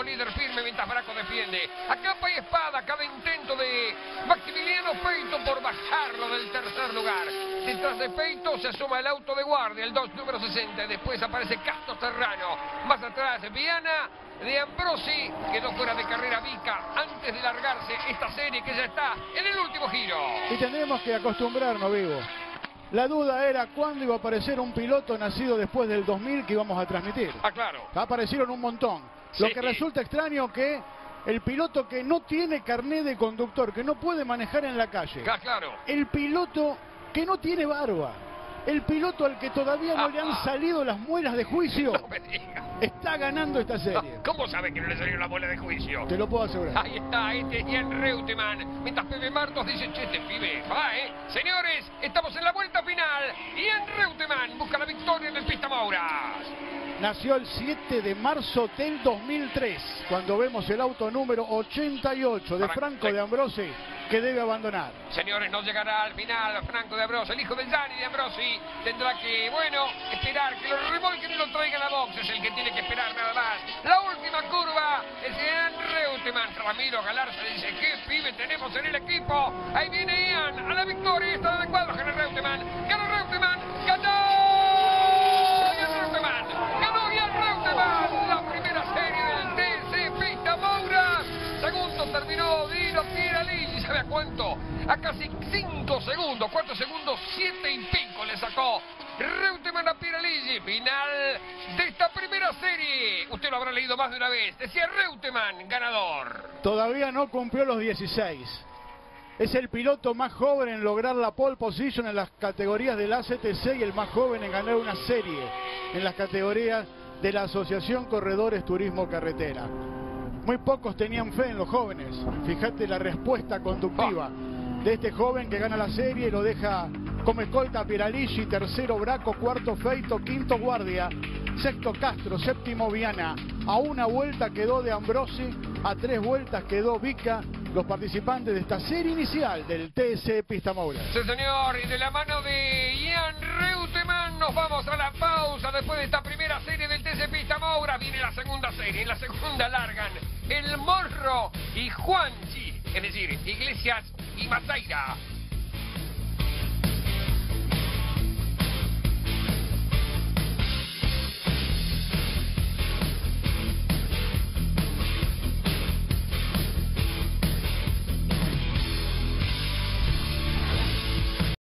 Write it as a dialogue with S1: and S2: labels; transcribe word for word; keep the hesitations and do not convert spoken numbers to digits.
S1: como líder firme mientras Braco defiende. A capa y espada cada intento de Maximiliano Peito por bajarlo del tercer lugar. Detrás de Peito se asoma el auto de guardia, el dos número sesenta. Después aparece Castro Serrano. Más atrás Viana de Ambrosi. Quedó fuera de carrera Vica antes de largarse esta serie que ya está en el último giro.
S2: Y tendremos que acostumbrarnos, Vivo. La duda era cuándo iba a aparecer un piloto nacido después del dos mil que íbamos a transmitir.
S1: Ah, claro.
S2: Aparecieron un montón.
S1: Sí.
S2: Lo que resulta extraño que el piloto que no tiene carné de conductor, que no puede manejar en la calle.
S1: Ah, claro.
S2: El piloto que no tiene barba. El piloto al que todavía no
S1: ah,
S2: le han
S1: ah.
S2: salido las muelas de juicio.
S1: No me diga.
S2: Está ganando esta serie.
S1: ¿Cómo sabe que no le salió la bola de juicio?
S2: Te lo puedo asegurar.
S1: Ahí está, este es Ian Reutemann. Mientras Pepe Martos dice, che, este pibe va, ¿eh? Señores, estamos en la vuelta final. Ian Reutemann busca la victoria en el Pista Mouras.
S2: Nació el siete de marzo del dos mil tres, cuando vemos el auto número ochenta y ocho de
S1: Para-
S2: Franco
S1: sí.
S2: de Ambrosi, que debe abandonar.
S1: Señores, no llegará al final Franco de Ambrosi. El hijo de Gianni de Ambrosi tendrá que, bueno, esperar que lo remolquen y lo traigan a box. Es el que tiene que esperar nada más. La última curva es Ian Reutemann. Ramiro Galarza dice, ¿qué pibe tenemos en el equipo? Ahí viene Ian a la victoria. Está de cuadro, gana Reutemann. Gana Reutemann. ¡Ganó! Ian Reutemann. Ganó Ian Reutemann. La primera serie del T C Pista Mouras. Segundo terminó Dino Pieraligi. ¿Sabe a cuánto? A casi cinco segundos. ¿Cuántos segundos? Siete y pico le sacó Reutemann a Pieraligi. Final de esta primera serie. Usted lo habrá leído más de una vez. Decía Reutemann, ganador.
S2: Todavía no cumplió los dieciséis. Es el piloto más joven en lograr la pole position en las categorías del A C T C y el más joven en ganar una serie en las categorías de la Asociación Corredores Turismo Carretera. Muy pocos tenían fe en los jóvenes. Fíjate la respuesta conductiva de este joven que gana la serie y lo deja como escolta a Pieraligi, tercero Braco, cuarto Feito, quinto Guardia, sexto Castro, séptimo Viana. A una vuelta quedó de Ambrosi, a tres vueltas quedó Vica, los participantes de esta serie inicial del T C Pista Mouras.
S1: Sí, señor, y de la mano de Ian Reutemann nos vamos a la pausa después de esta primera serie del T C Pista Mouras. Viene la segunda serie, en la segunda largan el Morro y Juanchi, es decir, Iglesias y Mataira.